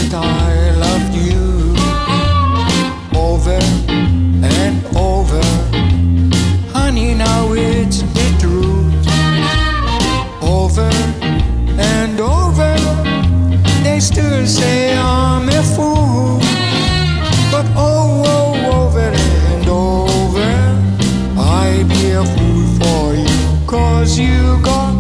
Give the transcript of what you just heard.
that I loved you over and over. Honey, now it's the truth. Over and over, they still say I'm a fool. But over and over, I be a fool for you, 'cause you got